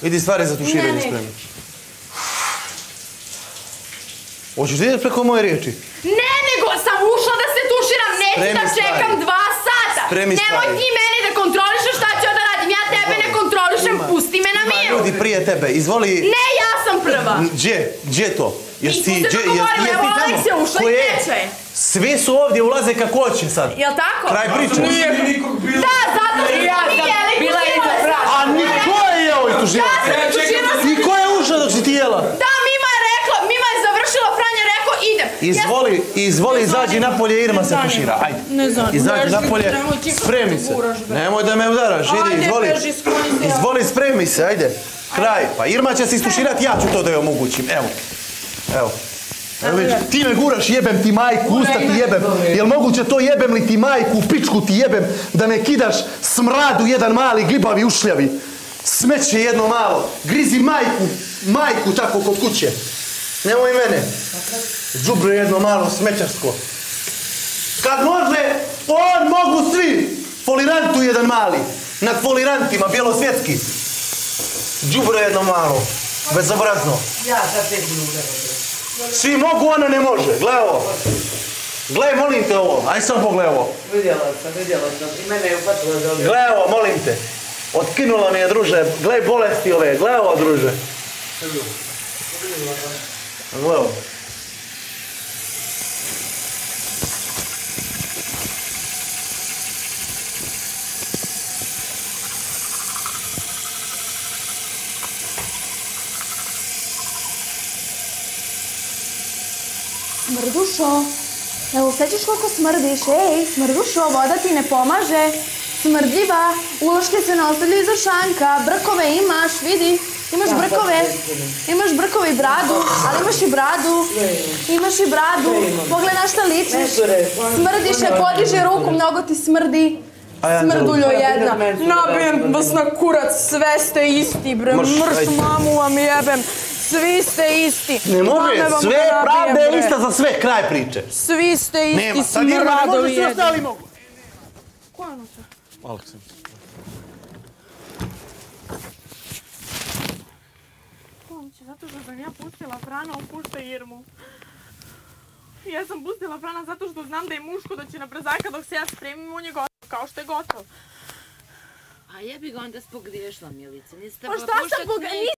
Idi stvari za tuširanje spremi. Hoćeš da ideš preko moje riječi? Ne, nego sam ušla da se tuširam, neću da čekam 2 sata. Nemoj ti mene da kontrolišeš šta ću da radim, ja tebe ne kontrolišem, pusti me na miru. Ljudi prije tebe, izvoli... Ne, ja sam prva. Gdje to? Nismo se dogovorili, evo Aleksija ušla i treća je. Svi su ovdje, ulaze kako hoće sad. Jel' tako? Kraj priče. Da, zato što smo mi jeli i tuširala se. A niko je jeo i tuširala se. Niko je ušao dok si ti jela. Da, Mima je završila, Franja rekao idem. Izvoli, izađi napolje, Irma se tušira. Ajde. Izađi napolje, spremi se. Nemoj da me udaraš, idi, izvoli, spremi se, ajde. Kraj, pa Irma će se istuširati, ja ću to da joj omogućim, evo. Ti me guraš, jebem ti majku, usta ti jebem. Jel moguće to, jebem li ti majku, pičku ti jebem, da me kidaš smradu jedan mali, glibavi, ušljavi. Smeće jedno malo, grizi majku tako kod kuće. Nemoj mene. Džubre jedno malo smećarsko. Kad može, on mogu svi. Folirantu jedan mali. Nad folirantima, bjelosvjetski. Džubre jedno malo. Bezobrazno. Ja sad tek budu udarati. Svi mogu, ona ne može. Gle ovo. Gle, molim te ovo. Aj samo pogledaj ovo. Vidjela sam. I mene je upatila za ovdje. Gle ovo, molim te. Otkinula mi je, druže. Gle bolesti ove. Gle ovo, druže. Gle ovo. Smrdušo, evo osjećaš koliko smrdiš, ej, Smrdušo, voda ti ne pomaže. Smrdljiva, uloške se ne ostavljaju za šanka, brkove imaš, vidi, imaš brkove i bradu, ali imaš i bradu, pogledaj na šta ličiš, smrdiš, ne podiže ruku, mnogo ti smrdi. Smrduljo jedna, nabijem vas na kurac, sve ste isti bre, mrš mamu vam jebem. Svi ste isti. Ne može, sve pravda je ista za sve, kraj priče. Svi ste isti, smradovi jedan. Ko je ono sve? Aleksandar. Pomoći, zato što sam ja pustila Frana, on pušta Irmu. Ja sam pustila Frana zato što znam da je muško, da će na brzaka dok se ja spremim, on je gotov, kao što je gotov. A jebi ga onda spogriješila, Milice. Pa šta sam pogriješila?